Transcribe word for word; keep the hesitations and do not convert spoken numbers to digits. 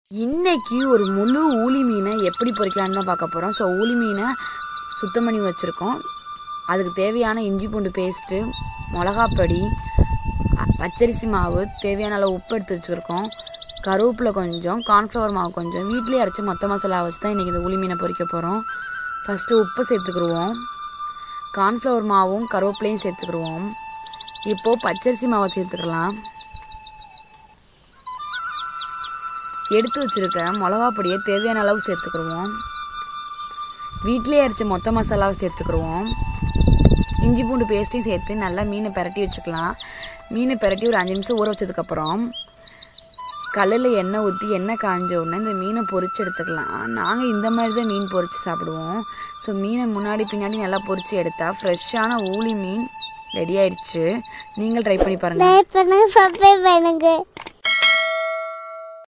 இன்னைக்கு ஒரு முழு ஊளி மீனை எப்படி பொரிக்கலான்னு தான் பார்க்க போகிறோம். ஸோ ஊளி மீனை சுத்தம் பண்ணி வச்சுருக்கோம். அதுக்கு தேவையான இஞ்சி பூண்டு பேஸ்ட்டு, மிளகாப்பொடி, பச்சரிசி மாவு, தேவையான அளவு உப்பு எடுத்து வச்சுருக்கோம். கருவேப்பிலை கொஞ்சம், கார்ன்ஃப்ளவர் மாவு கொஞ்சம், வீட்டிலே அரைச்சி மொத்த மசாலா வச்சு தான் இன்றைக்கி இந்த ஊளி மீனை பொரிக்க போகிறோம். ஃபஸ்ட்டு உப்பு சேர்த்துக்கிடுவோம். கார்ன்ஃப்ளவர் மாவும் கருவேப்பிலையும் சேர்த்துக்கிடுவோம். இப்போது பச்சரிசி மாவை சேர்த்துக்கலாம். எடுத்து வச்சுருக்க மிளகா பொடியை தேவையான அளவு சேர்த்துக்கிடுவோம். வீட்டிலே அரைச்ச மொத்த மசாலாவை சேர்த்துக்கிடுவோம். இஞ்சி பூண்டு பேஸ்ட்டையும் சேர்த்து நல்லா மீனை பிரட்டி வச்சுக்கலாம். மீனை பிரட்டி ஒரு அஞ்சு நிமிஷம் ஊற வச்சதுக்கப்புறம் கல்லில் எண்ணெய் ஊற்றி எண்ணெய் காஞ்ச உடனே இந்த மீனை பொரித்து எடுத்துக்கலாம். நாங்கள் இந்த மாதிரி தான் மீன் பொரித்து சாப்பிடுவோம். ஸோ மீனை முன்னாடி பின்னாடி நல்லா பொரித்து எடுத்தால் ஃப்ரெஷ்ஷான ஊளி மீன் ரெடி ஆயிடுச்சு. நீங்கள் ட்ரை பண்ணி பாருங்கள்.